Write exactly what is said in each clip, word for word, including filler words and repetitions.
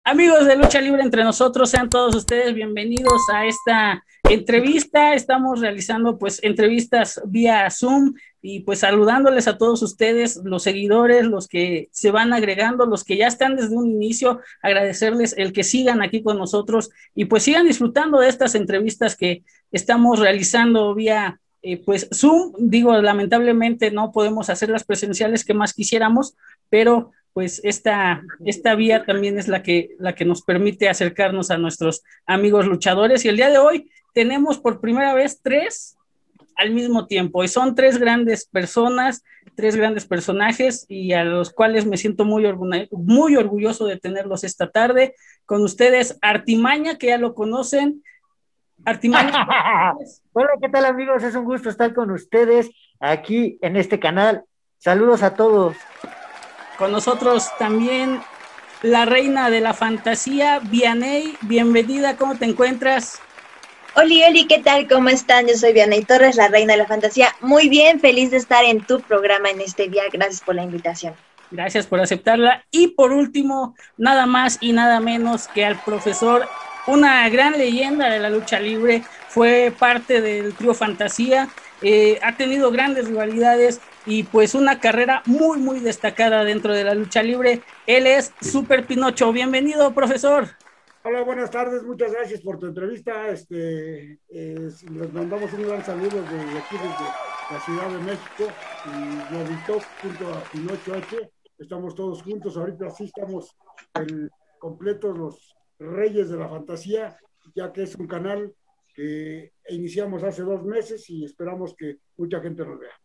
Amigos de Lucha Libre Entre Nosotros, sean todos ustedes bienvenidos a esta entrevista. Estamos realizando pues entrevistas vía Zoom y pues saludándoles a todos ustedes, los seguidores, los que se van agregando, los que ya están desde un inicio, agradecerles el que sigan aquí con nosotros y pues sigan disfrutando de estas entrevistas que estamos realizando vía eh, pues Zoom. Digo, lamentablemente no podemos hacer las presenciales que más quisiéramos, pero pues esta, esta vía también es la que, la que nos permite acercarnos a nuestros amigos luchadores. Y el día de hoy tenemos por primera vez tres al mismo tiempo. Y son tres grandes personas, tres grandes personajes, y a los cuales me siento muy, orgu- muy orgulloso de tenerlos esta tarde. Con ustedes, Artimaña, que ya lo conocen. Artimaña. Hola, ¿qué tal amigos? Es un gusto estar con ustedes aquí en este canal. Saludos a todos. Con nosotros también la reina de la fantasía, Vianey. Bienvenida, ¿cómo te encuentras? Oli, Oli, ¿qué tal? ¿Cómo están? Yo soy Vianey Torres, la reina de la fantasía. Muy bien, feliz de estar en tu programa en este día. Gracias por la invitación. Gracias por aceptarla. Y por último, nada más y nada menos que al profesor, una gran leyenda de la lucha libre, fue parte del trío Fantasía, eh, ha tenido grandes rivalidades y pues una carrera muy, muy destacada dentro de la lucha libre. Él es Super Pinocho. Bienvenido, profesor. Hola, buenas tardes, muchas gracias por tu entrevista. Este, eh, les mandamos un gran saludo desde aquí, desde la Ciudad de México, y Globito junto a Pinocho H. Estamos todos juntos, ahorita sí estamos el, completos los reyes de la fantasía, ya que es un canal que iniciamos hace dos meses y esperamos que mucha gente nos vea.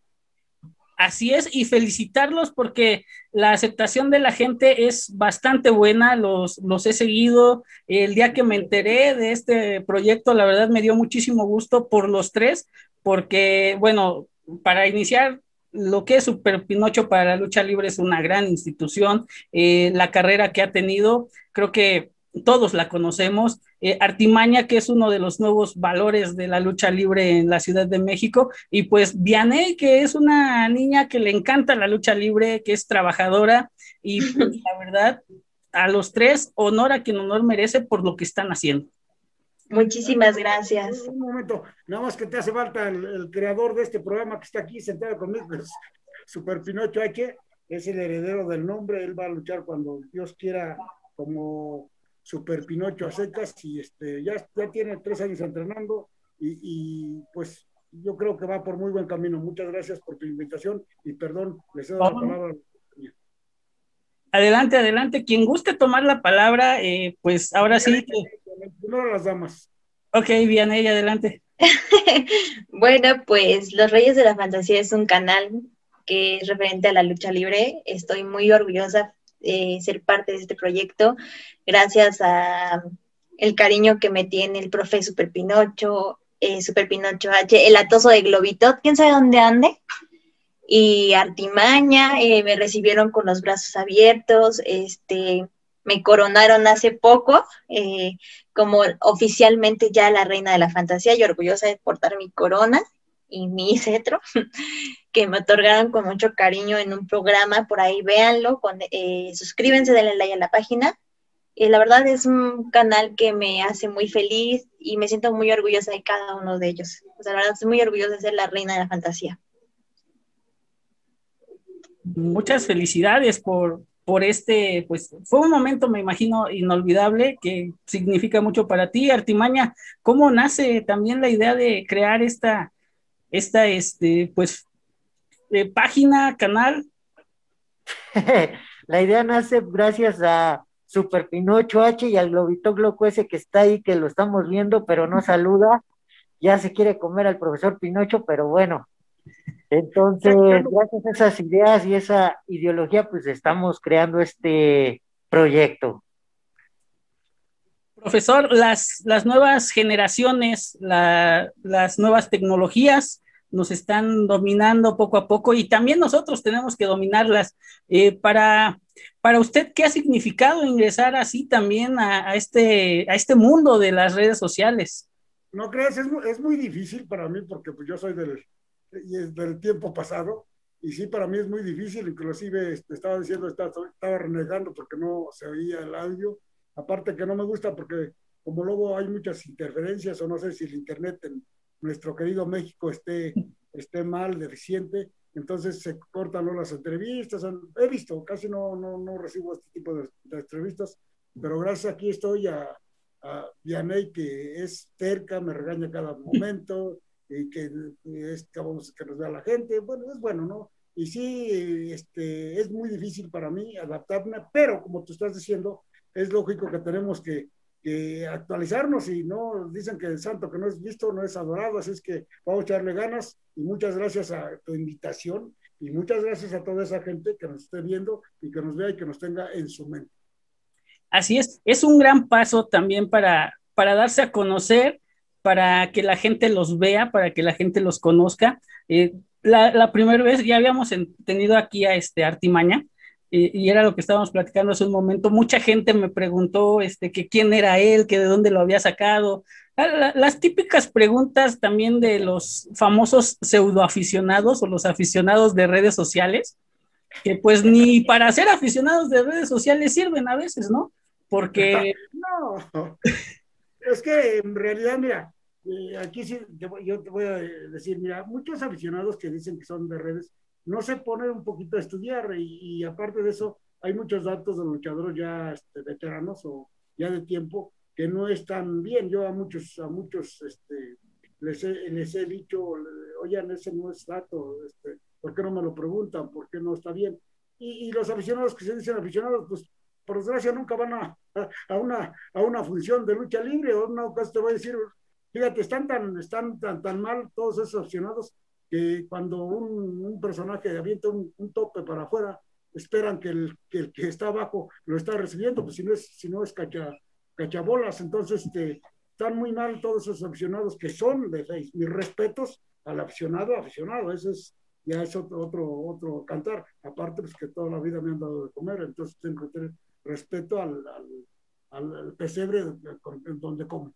Así es, y felicitarlos porque la aceptación de la gente es bastante buena, los, los he seguido. El día que me enteré de este proyecto, la verdad me dio muchísimo gusto por los tres, porque, bueno, para iniciar, lo que es Super Pinocho para la lucha libre es una gran institución, eh, la carrera que ha tenido, creo que todos la conocemos. eh, Artimaña, que es uno de los nuevos valores de la lucha libre en la Ciudad de México, y pues Vianey, que es una niña que le encanta la lucha libre, que es trabajadora, y pues, la verdad, a los tres, honor a quien honor merece por lo que están haciendo. Muchísimas gracias. Un, un momento, nada más que te hace falta el, el creador de este programa que está aquí sentado conmigo, es Super Pinocho H, es el heredero del nombre, él va a luchar cuando Dios quiera como Super Pinocho a secas y este, ya, ya tiene tres años entrenando y, y pues yo creo que va por muy buen camino. Muchas gracias por tu invitación y perdón, le cedo la palabra. Adelante, adelante. Quien guste tomar la palabra, eh, pues ahora sí que... Primero las damas. Ok, Vianey, adelante. Bueno, pues Los Reyes de la Fantasía es un canal que es referente a la lucha libre. Estoy muy orgullosa de ser parte de este proyecto, gracias a el cariño que me tiene el profe Super Pinocho, eh, Super Pinocho H, el atoso de Globito, quién sabe dónde ande, y Artimaña, eh, me recibieron con los brazos abiertos, este, me coronaron hace poco eh, como oficialmente ya la reina de la fantasía, y orgullosa de portar mi corona y mi cetro, que me otorgaron con mucho cariño en un programa, por ahí véanlo, con, eh, suscríbanse, denle like a la página. Eh, la verdad es un canal que me hace muy feliz y me siento muy orgullosa de cada uno de ellos. O sea, la verdad estoy muy orgullosa de ser la reina de la fantasía. Muchas felicidades por, por este, pues fue un momento, me imagino, inolvidable, que significa mucho para ti, Artimaña. ¿Cómo nace también la idea de crear esta, esta, este, pues, eh, página, canal? La idea nace gracias a Super Pinocho H y al Globito Gloco ese que está ahí, que lo estamos viendo, pero no saluda. Ya se quiere comer al profesor Pinocho, pero bueno. Entonces, gracias a esas ideas y esa ideología, pues estamos creando este proyecto. Profesor, las, las nuevas generaciones, la, las nuevas tecnologías nos están dominando poco a poco y también nosotros tenemos que dominarlas. Eh, para, para usted, ¿qué ha significado ingresar así también a, a, este, a este mundo de las redes sociales? No crees, es, es muy difícil para mí porque pues yo soy del, del tiempo pasado y sí, para mí es muy difícil, inclusive este, estaba diciendo, estaba, estaba renegando porque no se oía el audio aparte que no me gusta porque como luego hay muchas interferencias, o no sé si el internet en nuestro querido México esté, esté mal, deficiente, entonces se cortan luego las entrevistas. He visto, casi no, no, no recibo este tipo de, de entrevistas, pero gracias aquí estoy a, a Vianey, que es terca, me regaña cada momento, y que, es, que, vamos, que nos vea la gente. Bueno, es bueno, ¿no? Y sí, este, es muy difícil para mí adaptarme, pero como tú estás diciendo, es lógico que tenemos que, que actualizarnos, y no dicen que el santo que no es visto no es adorado, así es que vamos a echarle ganas, y muchas gracias a tu invitación, y muchas gracias a toda esa gente que nos esté viendo y que nos vea y que nos tenga en su mente. Así es, es un gran paso también para, para darse a conocer, para que la gente los vea, para que la gente los conozca. Eh, la, la primera vez ya habíamos en, tenido aquí a este Artimaña, eh, y era lo que estábamos platicando hace un momento. Mucha gente me preguntó este, que quién era él, que de dónde lo había sacado. La, las típicas preguntas también de los famosos pseudoaficionados o los aficionados de redes sociales, que pues ni para ser aficionados de redes sociales sirven a veces, ¿no? Porque... No, es que en realidad, mira, eh, aquí sí, yo te voy a decir, mira, muchos aficionados que dicen que son de redes, no se ponen un poquito a estudiar, y, y aparte de eso, hay muchos datos de luchadores ya este, veteranos o ya de tiempo que no están bien. Yo a muchos, a muchos este, les, he, les he dicho, oigan, ese no es dato, este, ¿por qué no me lo preguntan? ¿Por qué no está bien? Y, y los aficionados que se dicen aficionados, pues por desgracia nunca van a, a, una, a una función de lucha libre, o una ocasión te voy a decir, fíjate, están tan, están tan, tan mal todos esos aficionados, que cuando un, un personaje avienta un, un tope para afuera, esperan que el, que el que está abajo lo está recibiendo, pues si no es, si no es cacha, cachabolas. Entonces este, están muy mal todos esos aficionados que son de face. Mis respetos al aficionado, aficionado, eso es, ya es otro, otro, otro cantar. Aparte, pues que toda la vida me han dado de comer, entonces tengo que tener respeto al, al, al pesebre donde como.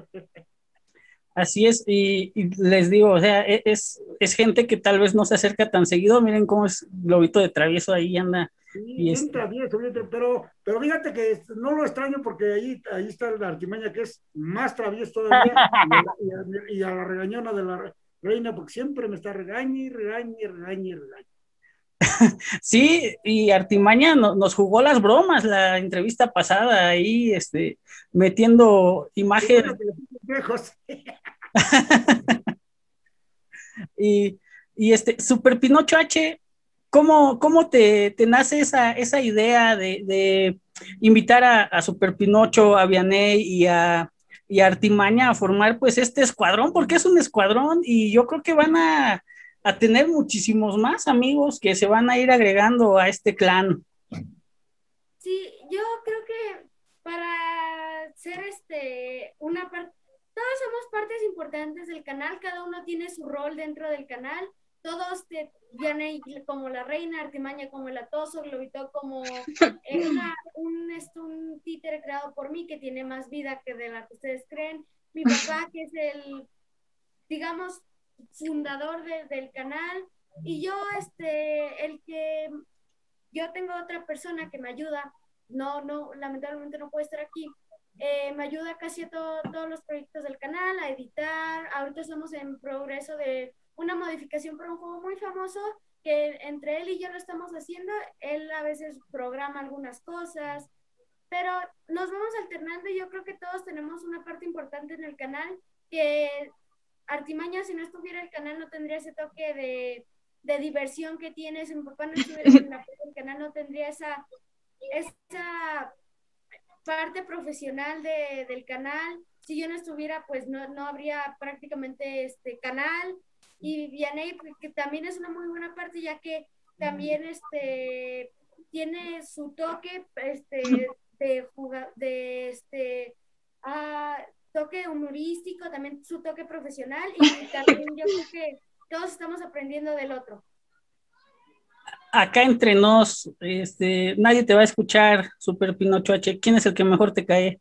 Así es, y, y les digo, o sea, es, es gente que tal vez no se acerca tan seguido. Miren cómo es Globito de Travieso, ahí anda. Sí, y bien este... travieso, bien travieso, pero, pero fíjate que no lo extraño, porque ahí, ahí está la Artimaña, que es más travieso todavía, y, a, y a la regañona de la reina, porque siempre me está regañe, regañe, regañe, regañe. Sí, y Artimaña no, nos jugó las bromas la entrevista pasada, ahí este, metiendo imágenes. y, y este, Super Pinocho H, ¿cómo, cómo te, te nace esa, esa idea de, de invitar a, a Super Pinocho, a Vianey y a, y a Artimaña a formar pues este escuadrón? Porque es un escuadrón, y yo creo que van a a tener muchísimos más amigos que se van a ir agregando a este clan. Sí, yo creo que para ser este una parte, todos somos partes importantes del canal, cada uno tiene su rol dentro del canal, todos te, Vianey como la reina, Artimaña como el Atoso, Globito como una, un, esto, un títere creado por mí que tiene más vida que de la que ustedes creen, mi papá que es el, digamos, fundador de, del canal, y yo este el que yo tengo otra persona que me ayuda, no no lamentablemente no puede estar aquí, eh, me ayuda casi a todo, todos los proyectos del canal, a editar. Ahorita estamos en progreso de una modificación para un juego muy famoso que entre él y yo lo estamos haciendo. Él a veces programa algunas cosas, pero nos vamos alternando, y yo creo que todos tenemos una parte importante en el canal. Que Artimaña, si no estuviera el canal, no tendría ese toque de, de diversión que tiene. Si mi papá no estuviera en la, el canal, no tendría esa, esa parte profesional de, del canal. Si yo no estuviera, pues no, no habría prácticamente este canal. Y Vianey, que también es una muy buena parte, ya que también este, tiene su toque este, de, jugar, de este, uh, toque humorístico, también su toque profesional, y también yo creo que todos estamos aprendiendo del otro. Acá entre nos, este, nadie te va a escuchar, Super Pinocho H. ¿Quién es el que mejor te cae?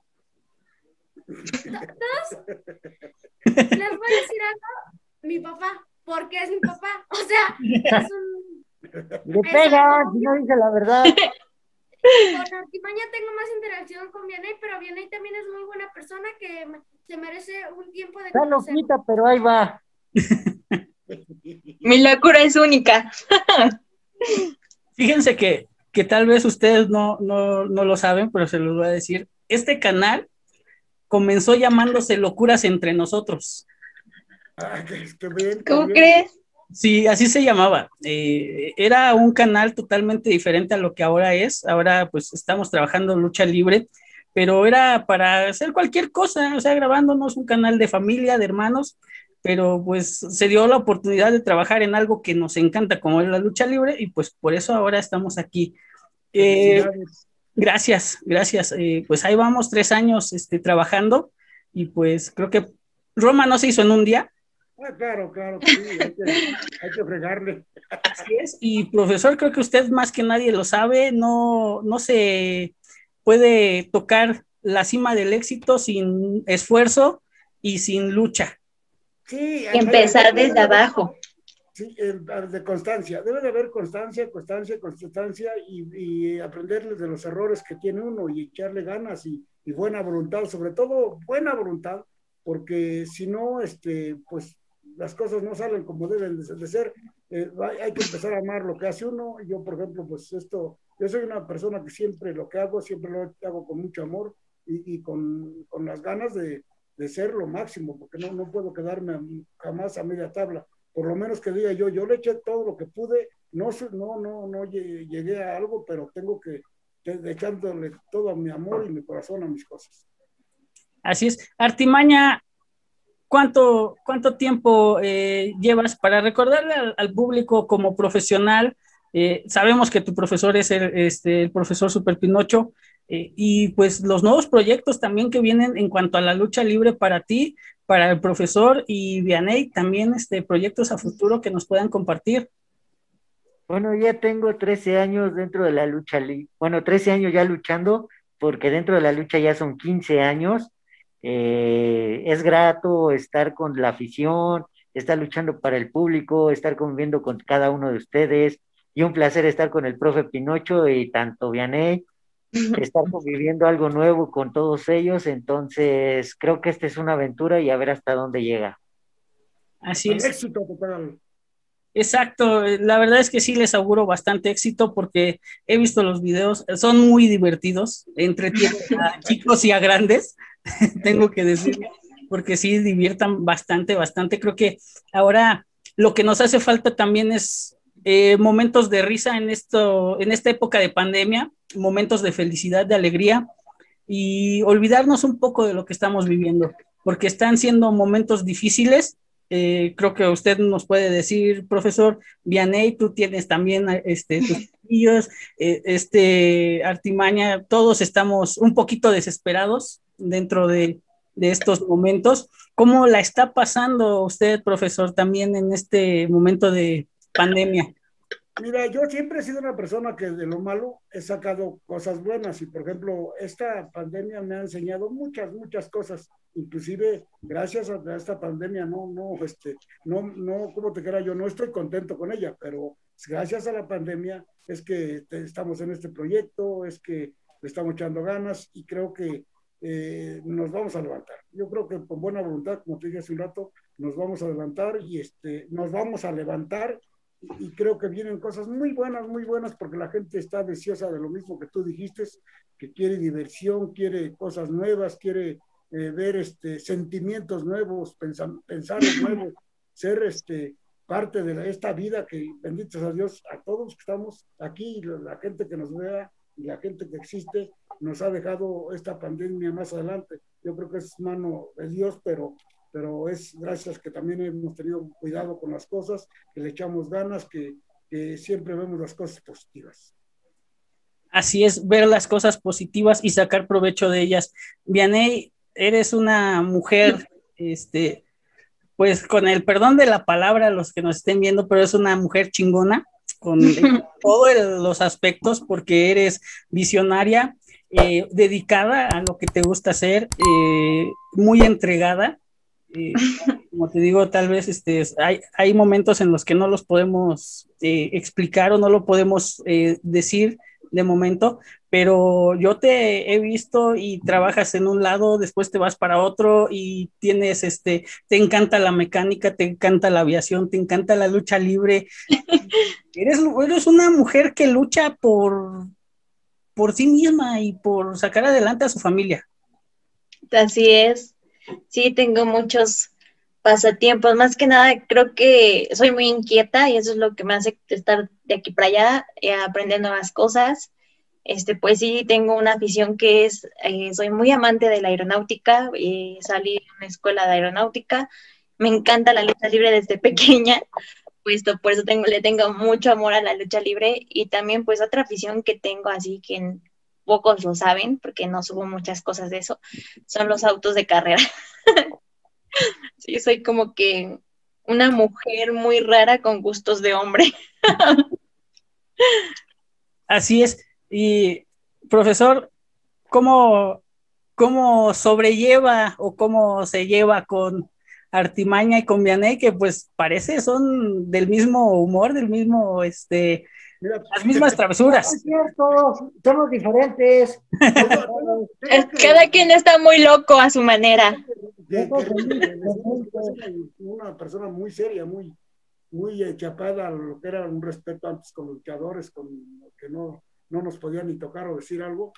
¿Todos? Les voy a decir algo, mi papá, porque es mi papá, o sea, es un... Le pega, si no dice la verdad. Artimaña tengo más interacción con Vianey, pero Vianey también es muy buena persona que me- se merece un tiempo de Está conocer. loquita, pero ahí va. Mi locura es única. Fíjense que, que tal vez ustedes no, no, no lo saben, pero se los voy a decir. Este canal comenzó llamándose Locuras Entre Nosotros. Ah, qué, qué bien, qué ¿Cómo bien. crees? Sí, así se llamaba. Eh, era un canal totalmente diferente a lo que ahora es. Ahora pues estamos trabajando lucha libre, pero era para hacer cualquier cosa, o sea, grabándonos un canal de familia, de hermanos, pero pues se dio la oportunidad de trabajar en algo que nos encanta, como es la lucha libre, y pues por eso ahora estamos aquí. Eh, Felicidades. gracias, gracias. Eh, pues ahí vamos tres años este, trabajando y pues creo que Roma no se hizo en un día. Ah, claro, claro que sí, hay que, hay que fregarle. Así es, y profesor, creo que usted más que nadie lo sabe, no, no se puede tocar la cima del éxito sin esfuerzo y sin lucha. Sí, Empezar desde abajo. Sí, el- de constancia. Debe de haber constancia, constancia, constancia y, y aprenderles de los errores que tiene uno y echarle ganas y, y buena voluntad, sobre todo buena voluntad, porque si no, este, pues las cosas no salen como deben de, de ser. Eh, hay, hay que empezar a amar lo que hace uno. Yo, por ejemplo, pues esto, yo soy una persona que siempre lo que hago, siempre lo hago con mucho amor y, y con, con las ganas de, de ser lo máximo, porque no, no puedo quedarme a- jamás a media tabla. Por lo menos que diga yo, yo le eché todo lo que pude, no, no, no, no llegué a algo, pero tengo que, que echándole todo mi amor y mi corazón a mis cosas. Así es. Artimaña, ¿cuánto, cuánto tiempo eh, llevas para recordarle al, al público como profesional? Eh, sabemos que tu profesor es el, este, el profesor Super Pinocho, eh, y pues los nuevos proyectos también que vienen en cuanto a la lucha libre para ti, para el profesor y Vianey, también este, proyectos a futuro que nos puedan compartir. Bueno, ya tengo trece años dentro de la lucha libre. Bueno, trece años ya luchando, porque dentro de la lucha ya son quince años. Eh, es grato estar con la afición, estar luchando para el público, estar conviviendo con cada uno de ustedes. Y un placer estar con el profe Pinocho y tanto Vianey, estar conviviendo algo nuevo con todos ellos. Entonces, creo que esta es una aventura y a ver hasta dónde llega. Así Al es. éxito total. Exacto, la verdad es que sí les auguro bastante éxito porque he visto los videos, son muy divertidos, entretienen a chicos y a grandes, tengo que decir, porque sí diviertan bastante, bastante. Creo que ahora lo que nos hace falta también es eh, momentos de risa en esto, en esta época de pandemia, momentos de felicidad, de alegría y olvidarnos un poco de lo que estamos viviendo, porque están siendo momentos difíciles. Eh, creo que usted nos puede decir, profesor Vianey, tú tienes también este, tus niños, eh, este, Artimaña, todos estamos un poquito desesperados dentro de, de estos momentos. ¿Cómo la está pasando usted, profesor, también en este momento de pandemia? Mira, yo siempre he sido una persona que de lo malo he sacado cosas buenas y, por ejemplo, esta pandemia me ha enseñado muchas, muchas cosas. Inclusive, gracias a esta pandemia, no, no, este, no, no, como te quiera yo, no estoy contento con ella, pero gracias a la pandemia es que estamos en este proyecto, es que le estamos echando ganas y creo que eh, nos vamos a levantar. Yo creo que con buena voluntad, como te dije hace un rato, nos vamos a levantar y este, nos vamos a levantar y creo que vienen cosas muy buenas, muy buenas, porque la gente está deseosa de lo mismo que tú dijiste, que quiere diversión, quiere cosas nuevas, quiere eh, ver este, sentimientos nuevos, pensar, pensar nuevos, ser este, parte de la, esta vida que, benditos a Dios, a todos que estamos aquí, la gente que nos vea y la gente que existe, nos ha dejado esta pandemia más adelante. Yo creo que es mano de Dios, pero pero es gracias que también hemos tenido cuidado con las cosas, que le echamos ganas, que, que siempre vemos las cosas positivas. Así es, ver las cosas positivas y sacar provecho de ellas. Vianey, eres una mujer, este, pues con el perdón de la palabra, los que nos estén viendo, pero es una mujer chingona, con todos los aspectos, porque eres visionaria, eh, dedicada a lo que te gusta hacer, eh, muy entregada. Eh, como te digo, tal vez este, hay, hay momentos en los que no los podemos eh, explicar o no lo podemos eh, decir de momento, pero yo te he visto y trabajas en un lado, después te vas para otro y tienes, este, te encanta la mecánica, te encanta la aviación, te encanta la lucha libre. Eres, eres una mujer que lucha por, por sí misma y por sacar adelante a su familia. Así es. Sí, tengo muchos pasatiempos. Más que nada, creo que soy muy inquieta y eso es lo que me hace estar de aquí para allá, eh, aprender nuevas cosas. Este, pues sí, tengo una afición que es, eh, soy muy amante de la aeronáutica, eh, salí de una escuela de aeronáutica, me encanta la lucha libre desde pequeña, pues por eso tengo, le tengo mucho amor a la lucha libre y también pues otra afición que tengo así que pocos lo saben porque no subo muchas cosas de eso, son los autos de carrera. Sí, soy como que una mujer muy rara con gustos de hombre. Así es. Y, profesor, ¿cómo, cómo sobrelleva o cómo se lleva con Artimaña y con Vianey, que pues parece son del mismo humor, del mismo, este, Mira, las mismas travesuras? No es cierto, somos diferentes. Cada quien está muy loco a su manera. Que, que, una persona muy seria, muy, muy chapada a lo que era un respeto antes con los luchadores, con que no, no nos podían ni tocar o decir algo.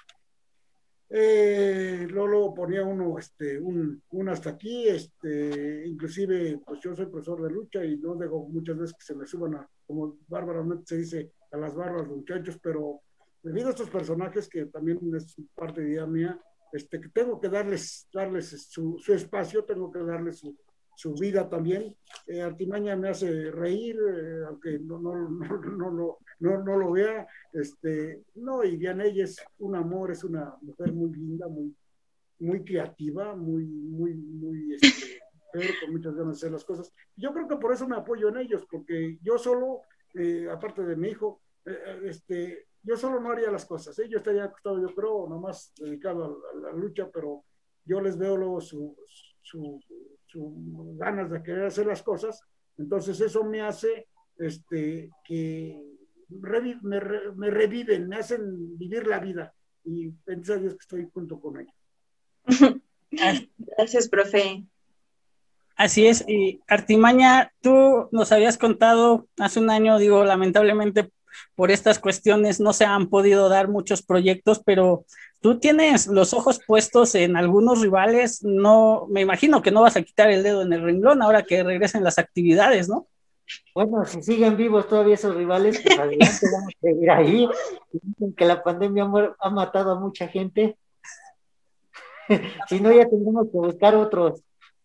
Eh, luego ponía uno este, un, un hasta aquí, este, inclusive pues yo soy profesor de lucha y no dejo muchas veces que se me suban a, como bárbaramente se dice, a las barbas los muchachos, pero debido a estos personajes que también es parte de idea mía, este, que tengo que darles, darles su, su espacio, tengo que darles su, su vida también. Eh, Artimaña me hace reír, eh, aunque no, no, no, no, no, no, no lo vea. Este, no, y Vianey es un amor, es una mujer muy linda, muy, muy creativa, muy, muy, muy, este, pero con muchas ganas de hacer las cosas. Yo creo que por eso me apoyo en ellos, porque yo solo, eh, aparte de mi hijo, eh, este, yo solo no haría las cosas, ¿eh? Yo estaría acostado, yo creo, nomás dedicado a, a la lucha, pero yo les veo luego su, su, su ganas de querer hacer las cosas, entonces eso me hace este, que revi me, re me reviven, me hacen vivir la vida, y gracias a Dios que estoy junto con ellos. Gracias, profe. Así es, y Artimaña, tú nos habías contado hace un año, digo, lamentablemente por estas cuestiones no se han podido dar muchos proyectos, pero tú tienes los ojos puestos en algunos rivales, no, me imagino que no vas a quitar el dedo en el renglón ahora que regresen las actividades, ¿no? Bueno, si siguen vivos todavía esos rivales, pues adelante, vamos a seguir ahí. Dicen que la pandemia ha matado a mucha gente. Si no, ya tendremos que buscar otros.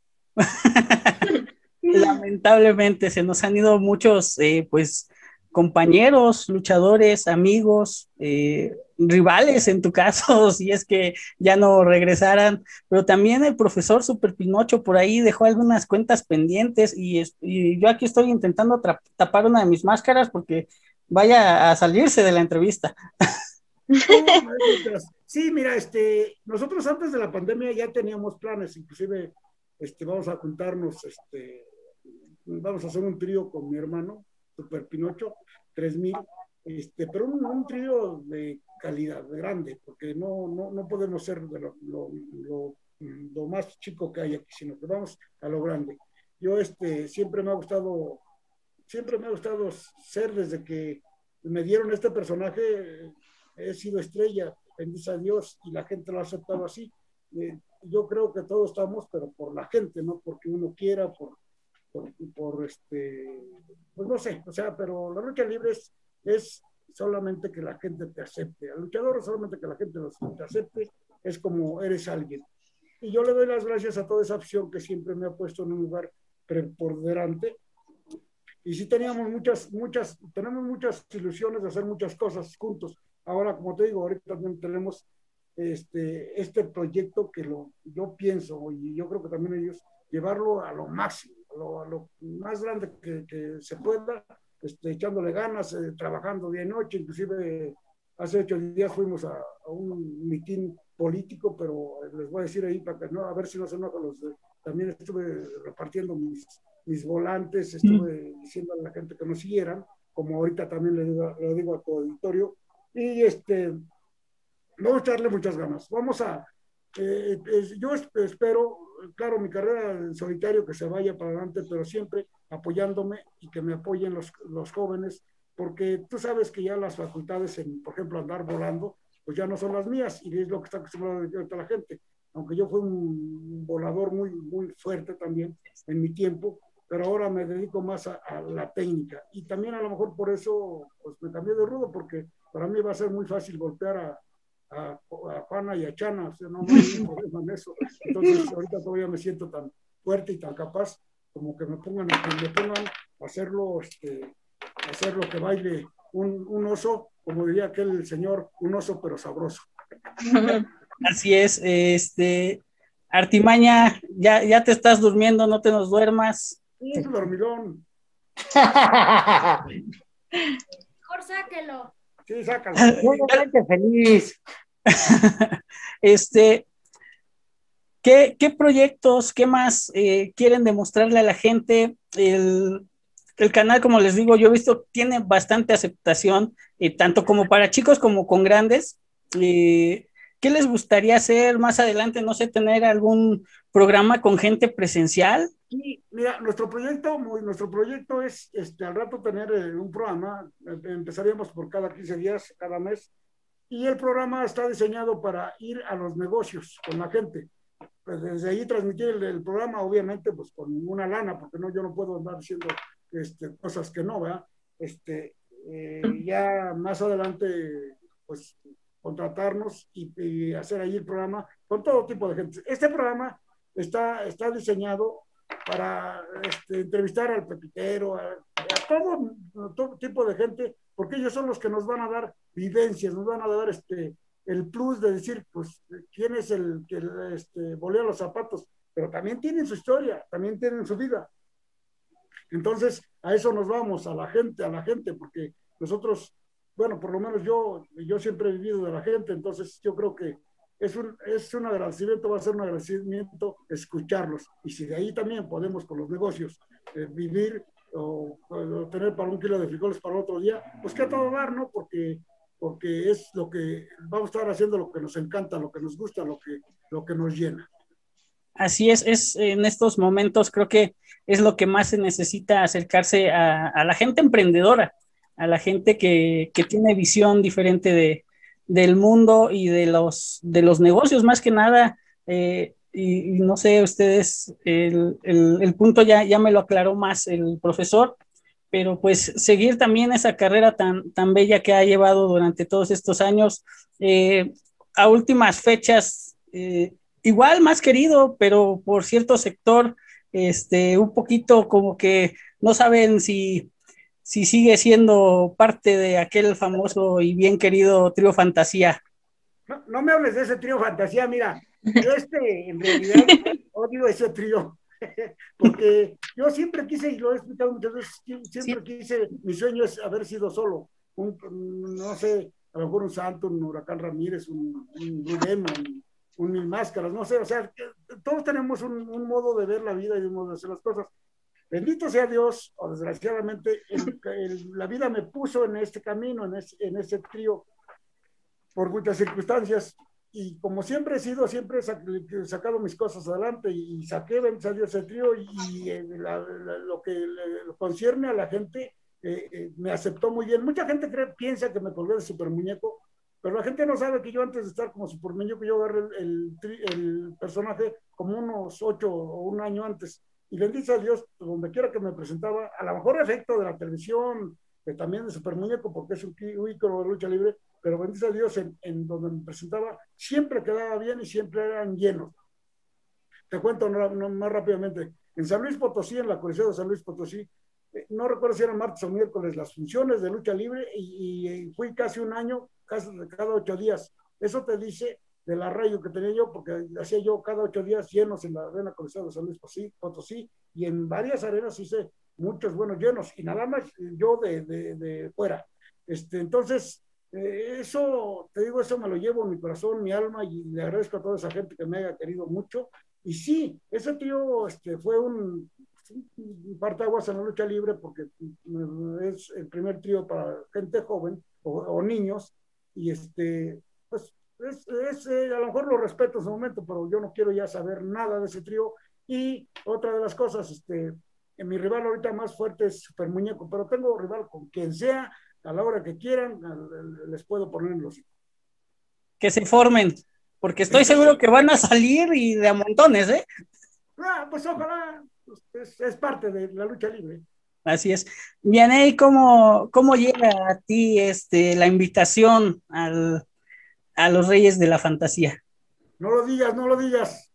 Lamentablemente se nos han ido muchos, eh, pues, compañeros, luchadores, amigos, eh, rivales en tu caso, si es que ya no regresaran, pero también el profesor Super Pinocho por ahí dejó algunas cuentas pendientes y, y yo aquí estoy intentando tapar una de mis máscaras porque vaya a salirse de la entrevista. Sí, mira, este, nosotros antes de la pandemia ya teníamos planes, inclusive este, vamos a juntarnos, este, vamos a hacer un trío con mi hermano, Super Pinocho, tres mil, este, pero un, un trío de calidad, de grande, porque no, no, no podemos ser de lo, lo, lo, lo más chico que hay aquí, sino que vamos a lo grande. Yo este, siempre me ha gustado, siempre me ha gustado ser, desde que me dieron este personaje, he sido estrella, bendice a Dios, y la gente lo ha aceptado así. Eh, yo creo que todos estamos, pero por la gente, no porque uno quiera, por Por, por este, pues no sé, o sea, pero la lucha libre es, es solamente que la gente te acepte. Al luchador solamente que la gente te acepte, es como eres alguien. Y yo le doy las gracias a toda esa afición que siempre me ha puesto en un lugar por delante. Y sí teníamos muchas, muchas, tenemos muchas ilusiones de hacer muchas cosas juntos. Ahora, como te digo, ahorita también tenemos este, este proyecto que lo, yo pienso, y yo creo que también ellos, llevarlo a lo máximo, a lo, a lo más grande que, que se pueda, este, echándole ganas, eh, trabajando día y noche. Inclusive hace ocho días fuimos a, a un mitin político, pero les voy a decir ahí para que no, a ver si no se enojan los de, también estuve repartiendo mis, mis volantes, estuve mm. diciendo a la gente que nos siguieran, como ahorita también le digo, le digo a tu auditorio, y este, vamos a echarle muchas ganas. Vamos a, eh, eh, yo espero, claro, mi carrera en solitario que se vaya para adelante, pero siempre apoyándome y que me apoyen los, los jóvenes, porque tú sabes que ya las facultades, en, por ejemplo, andar volando, pues ya no son las mías, y es lo que está acostumbrada la gente. Aunque yo fui un volador muy, muy fuerte también en mi tiempo, pero ahora me dedico más a, a la técnica. Y también a lo mejor por eso pues me cambié de rudo, porque para mí va a ser muy fácil golpear a, a, a Juana y a Chana, o sea, no, no hay problema en eso. Entonces ahorita todavía me siento tan fuerte y tan capaz como que me pongan, que me pongan a hacerlo, este, a hacer lo que baile un, un oso, como diría aquel señor, un oso pero sabroso. Así es, este, Artimaña, ya, ya te estás durmiendo, no te nos duermas. Sí, es dormilón. Mejor sáquelo. Sí, sácalo. Obviamente feliz. Este, ¿qué, qué proyectos, qué más eh, quieren demostrarle a la gente? El, el canal, como les digo, yo he visto, tiene bastante aceptación, eh, tanto como para chicos como con grandes. Eh, ¿Qué les gustaría hacer más adelante? No sé, tener algún programa con gente presencial. Sí, mira, nuestro proyecto, nuestro proyecto es este, al rato tener eh, un programa, eh, empezaríamos por cada quince días, cada mes, y el programa está diseñado para ir a los negocios con la gente. Pues desde ahí transmitir el, el programa, obviamente, pues con una lana, porque no, yo no puedo andar haciendo este, cosas que no, ¿verdad? Este, eh, ya más adelante, pues contratarnos y, y hacer ahí el programa con todo tipo de gente. Este programa está, está diseñado para este, entrevistar al pepitero, a, a todo, todo tipo de gente, porque ellos son los que nos van a dar vivencias, nos van a dar este, el plus de decir, pues, quién es el que este, volea los zapatos, pero también tienen su historia, también tienen su vida. Entonces, a eso nos vamos, a la gente, a la gente, porque nosotros, bueno, por lo menos yo, yo siempre he vivido de la gente, entonces yo creo que es un, es un agradecimiento, va a ser un agradecimiento escucharlos. Y si de ahí también podemos con los negocios eh, vivir o, o tener para un kilo de frijoles para otro día, pues que a todo dar, ¿no? Porque, porque es lo que vamos a estar haciendo, lo que nos encanta, lo que nos gusta, lo que, lo que nos llena. Así es, es en estos momentos creo que es lo que más se necesita, acercarse a, a la gente emprendedora, a la gente que, que tiene visión diferente de, del mundo y de los, de los negocios, más que nada. Eh, y, y no sé, ustedes, el, el, el punto ya, ya me lo aclaró más el profesor, pero pues seguir también esa carrera tan, tan bella que ha llevado durante todos estos años, eh, a últimas fechas, eh, igual más querido, pero por cierto sector, este, un poquito como que no saben si, si sigue siendo parte de aquel famoso y bien querido trío Fantasía. No, no me hables de ese trío Fantasía, mira, yo este, en realidad odio ese trío, porque yo siempre quise, y lo he explicado muchas veces, siempre sí. quise, mi sueño es haber sido solo, un, no sé, a lo mejor un Santo, un Huracán Ramírez, un, un Rudem, un, un Mil Máscaras, no sé, o sea, todos tenemos un, un modo de ver la vida y un modo de hacer las cosas. Bendito sea Dios, o desgraciadamente, el, el, la vida me puso en este camino, en ese, en ese trío, por muchas circunstancias, y como siempre he sido, siempre he sacado mis cosas adelante, y saqué, bendito sea Dios, el trío, y, y la, la, lo que le, lo concierne a la gente, eh, eh, me aceptó muy bien. Mucha gente cree, piensa que me colgué de super muñeco, pero la gente no sabe que yo antes de estar como super muñeco, yo agarré el, el, el personaje como unos ocho o un año antes, y bendito a Dios, donde quiera que me presentaba, a lo mejor efecto de la televisión, de, también de super muñeco, porque es un ícono de lucha libre, pero bendito a Dios, en, en donde me presentaba, siempre quedaba bien y siempre eran llenos. Te cuento no, no, más rápidamente, en San Luis Potosí, en la Coliseo de San Luis Potosí, eh, no recuerdo si eran martes o miércoles, las funciones de lucha libre, y, y fui casi un año, casi cada ocho días. Eso te dice del arraigo que tenía yo, porque hacía yo cada ocho días llenos en la arena Coliseo de San Luis Potosí, Potosí y en varias arenas hice muchos buenos llenos, y nada más yo de, de, de fuera. Este, entonces, eh, eso, te digo, eso me lo llevo en mi corazón, mi alma, y le agradezco a toda esa gente que me haya querido mucho. Y sí, ese tío este, fue un, un parteaguas en la lucha libre, porque es el primer trío para gente joven o, o niños, y este, pues es, es eh, a lo mejor lo respeto en su momento, pero yo no quiero ya saber nada de ese trío. Y otra de las cosas, este, mi rival ahorita más fuerte es Super Muñeco, pero tengo rival con quien sea, a la hora que quieran, les puedo poner en los... Que se formen, porque estoy seguro que van a salir y de a montones, ¿eh? Ah, pues ojalá, es, es parte de la lucha libre. Así es. Vianey, ¿cómo, cómo llega a ti este, la invitación al, a los Reyes de la Fantasía? No lo digas, no lo digas.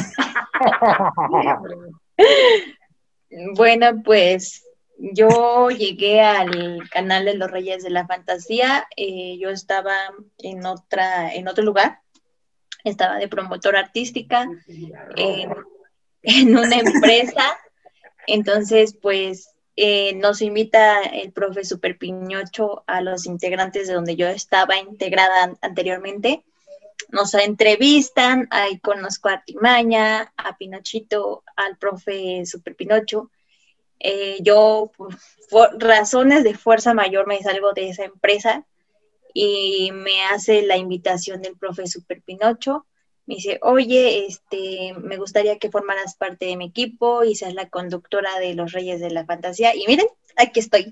Bueno, pues yo llegué al canal de los Reyes de la Fantasía. Eh, yo estaba en otra, en otro lugar. Estaba de promotora artística en, en una empresa. Entonces, pues eh, nos invita el profe Super Piñocho a los integrantes de donde yo estaba integrada anteriormente. Nos entrevistan, ahí conozco a Artimaña, a Pinochito, al profe Super Pinocho. Eh, yo, por, por razones de fuerza mayor, me salgo de esa empresa y me hace la invitación del profe Super Pinocho. Me dice, oye, este, me gustaría que formaras parte de mi equipo y seas la conductora de los Reyes de la Fantasía. Y miren, aquí estoy.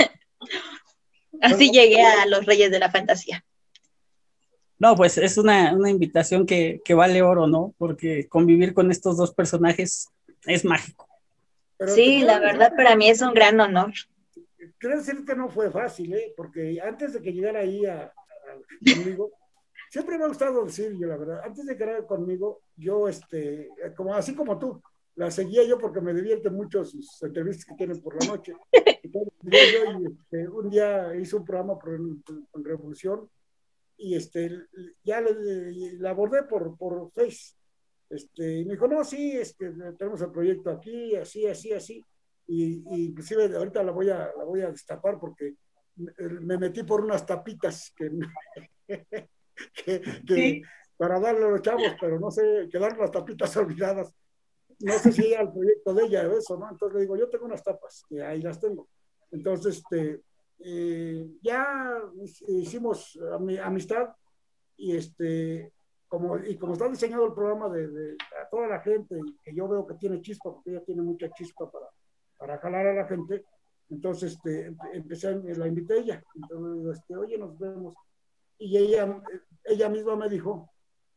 Así llegué a los Reyes de la Fantasía. No, pues es una, una invitación que, que vale oro, ¿no? Porque convivir con estos dos personajes es mágico. Pero sí, la verdad para mí es un gran honor. Quiero decir que no fue fácil, ¿eh? Porque antes de que llegara ahí a, a, conmigo, siempre me ha gustado decir yo, la verdad, antes de que era conmigo, yo, este, como, así como tú, la seguía yo porque me divierte mucho sus entrevistas que tienen por la noche. Entonces, yo, y, este, un día hice un programa con Revolución y este, ya le, le, la abordé por, por Face. Este, y me dijo, no, sí, este, tenemos el proyecto aquí, así, así, así. Y, y inclusive ahorita la voy a, la voy a destapar porque me metí por unas tapitas que, que, que sí. Para darle a los chavos, pero no sé, quedaron las tapitas olvidadas. No sé si era el proyecto de ella o eso, ¿no? Entonces le digo, yo tengo unas tapas, que ahí las tengo. Entonces, este, eh, ya hicimos amistad y este, como, y como está diseñado el programa de, de a toda la gente, que yo veo que tiene chispa, porque ella tiene mucha chispa para, para jalar a la gente, entonces este, empecé, la invité a ella, entonces, este, oye, nos vemos, y ella, ella misma me dijo,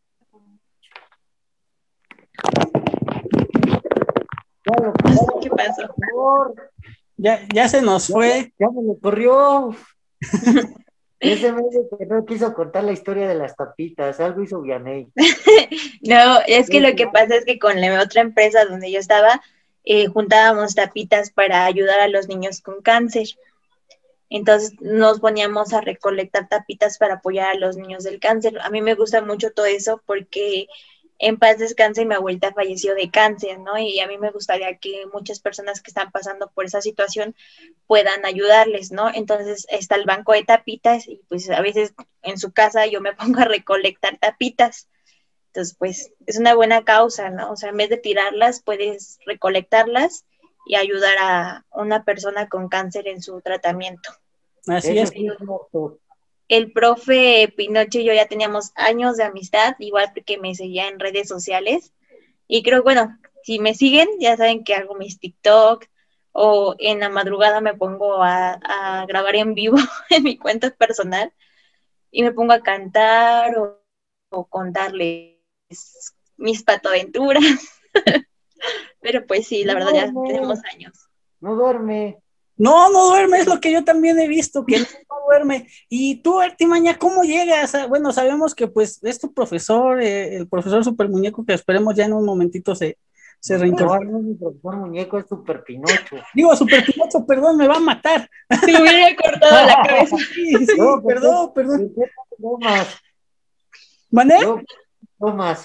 ¿qué pasó? Ya, ya se nos fue. Ya me lo corrió. Ese medio que no quiso contar la historia de las tapitas, algo hizo Vianey. No, es que lo que pasa es que con la otra empresa donde yo estaba, eh, juntábamos tapitas para ayudar a los niños con cáncer. Entonces nos poníamos a recolectar tapitas para apoyar a los niños del cáncer. A mí me gusta mucho todo eso porque en paz descanse, mi abuelita falleció de cáncer, ¿no? Y a mí me gustaría que muchas personas que están pasando por esa situación puedan ayudarles, ¿no? Entonces está el banco de tapitas y pues a veces en su casa yo me pongo a recolectar tapitas. Entonces, pues es una buena causa, ¿no? O sea, en vez de tirarlas, puedes recolectarlas y ayudar a una persona con cáncer en su tratamiento. Así es. El profe Pinocho y yo ya teníamos años de amistad, igual porque me seguía en redes sociales. Y creo, bueno, si me siguen, ya saben que hago mis TikTok o en la madrugada me pongo a, a grabar en vivo en mi cuenta personal y me pongo a cantar o, o contarles mis patoaventuras. Pero pues sí, la no verdad duerme, ya tenemos años. No duerme. No, no duerme, es lo que yo también he visto, que no, no duerme. Y tú, Artimaña, ¿cómo llegas? Bueno, sabemos que pues es tu profesor, eh, el profesor Super Muñeco, que esperemos ya en un momentito se, se reincorpore. No, no, mi profesor Muñeco es Super Pinocho. Digo, Super Pinocho, perdón, me va a matar. Se me hubiera cortado la cabeza. Sí, sí, no, perdón, perdón. No más. ¿Mané? No, no más.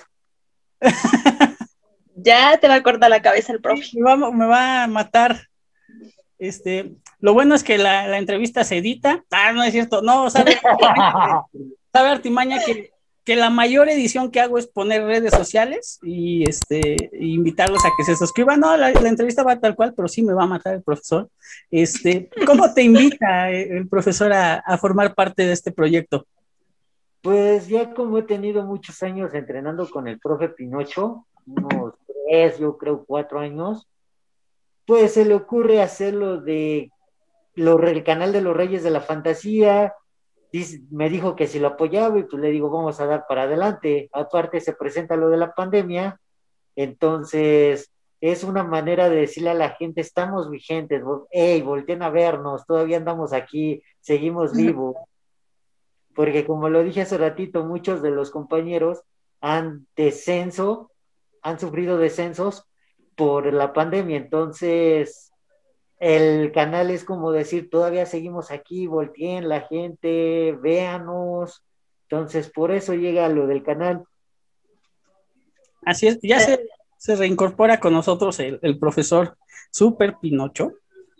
Ya te va a cortar la cabeza el profe. Me va, me va a matar. Este, lo bueno es que la, la entrevista se edita. Ah, no es cierto, no, sabe, sabe Artimaña que, que la mayor edición que hago es poner redes sociales y este, invitarlos a que se suscriban. No, la, la entrevista va tal cual, pero sí me va a matar el profesor. Este, ¿cómo te invita el profesor a, a formar parte de este proyecto? Pues ya como he tenido muchos años entrenando con el profe Pinocho, unos tres, yo creo cuatro años, pues se le ocurre hacerlo de lo, el canal de los Reyes de la Fantasía. Dice, me dijo que si lo apoyaba y pues le digo, vamos a dar para adelante. Aparte se presenta lo de la pandemia, entonces es una manera de decirle a la gente, estamos vigentes, hey, volteen a vernos, todavía andamos aquí, seguimos vivos, porque como lo dije hace ratito, muchos de los compañeros han descenso, han sufrido descensos por la pandemia, entonces el canal es como decir, todavía seguimos aquí, volteen la gente, véanos, entonces por eso llega lo del canal. Así es, ya se, se reincorpora con nosotros el, el profesor Super Pinocho.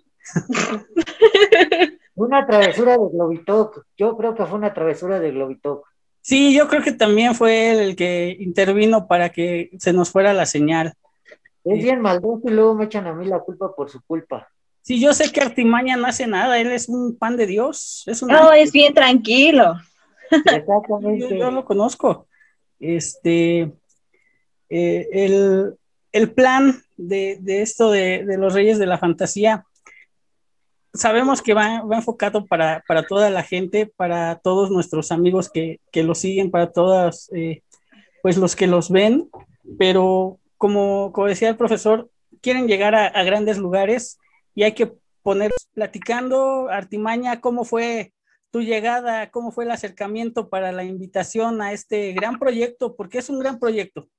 Una travesura de Globitoc, yo creo que fue una travesura de Globitoc. Sí, yo creo que también fue él el que intervino para que se nos fuera la señal. Es bien maldoso y luego me echan a mí la culpa por su culpa. Sí, yo sé que Artimaña no hace nada, él es un pan de Dios. Es un no, es bien tranquilo. Exactamente. Yo, yo lo conozco. Este, eh, el, el plan de, de esto de, de los Reyes de la Fantasía, sabemos que va, va enfocado para, para toda la gente, para todos nuestros amigos que, que lo siguen, para todas, eh, pues los que los ven, pero como, como decía el profesor, quieren llegar a, a grandes lugares y hay que poner platicando. Artimaña, ¿cómo fue tu llegada? ¿Cómo fue el acercamiento para la invitación a este gran proyecto? Porque es un gran proyecto.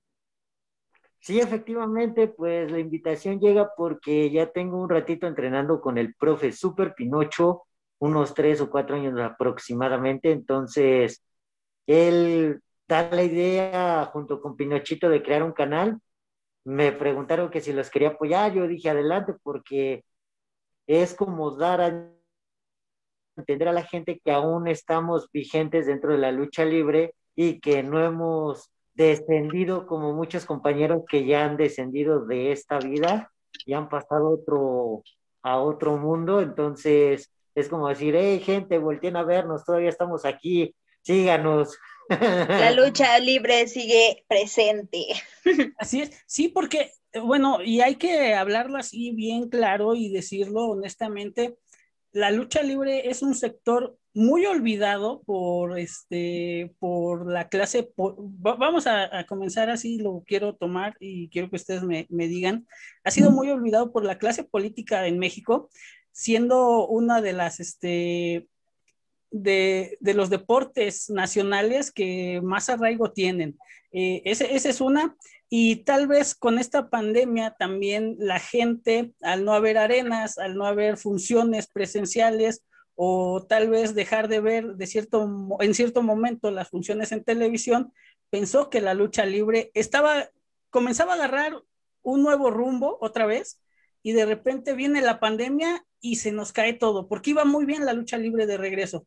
Sí, efectivamente, pues la invitación llega porque ya tengo un ratito entrenando con el profe Super Pinocho, unos tres o cuatro años aproximadamente, entonces él da la idea junto con Pinochito de crear un canal. Me preguntaron que si los quería apoyar, yo dije adelante porque es como dar a entender a la gente que aún estamos vigentes dentro de la lucha libre y que no hemos descendido como muchos compañeros que ya han descendido de esta vida y han pasado otro, a otro mundo. Entonces es como decir, hey gente, volteen a vernos, todavía estamos aquí, síganos. La lucha libre sigue presente. Así es, sí, porque, bueno, y hay que hablarlo así bien claro y decirlo honestamente, la lucha libre es un sector muy olvidado por, este, por la clase, por, vamos a, a, comenzar así, lo quiero tomar y quiero que ustedes me, me digan, ha sido muy olvidado por la clase política en México, siendo una de las, este, de, de los deportes nacionales que más arraigo tienen. Eh, ese, ese es una, y tal vez con esta pandemia también la gente, al no haber arenas, al no haber funciones presenciales, o tal vez dejar de ver de cierto, en cierto momento las funciones en televisión, pensó que la lucha libre estaba, comenzaba a agarrar un nuevo rumbo otra vez, y de repente viene la pandemia y se nos cae todo, porque iba muy bien la lucha libre de regreso.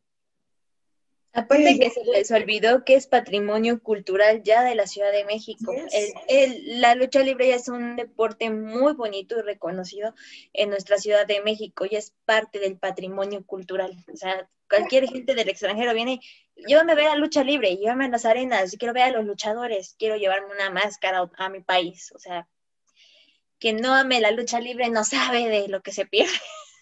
Aparte que se les olvidó que es patrimonio cultural ya de la Ciudad de México. El, el, la lucha libre ya es un deporte muy bonito y reconocido en nuestra Ciudad de México, ya es parte del patrimonio cultural. O sea, cualquier gente del extranjero viene, llévame a ver la lucha libre, llévame a las arenas, quiero ver a los luchadores, quiero llevarme una máscara a, a mi país. O sea, quien no ame la lucha libre no sabe de lo que se pierde.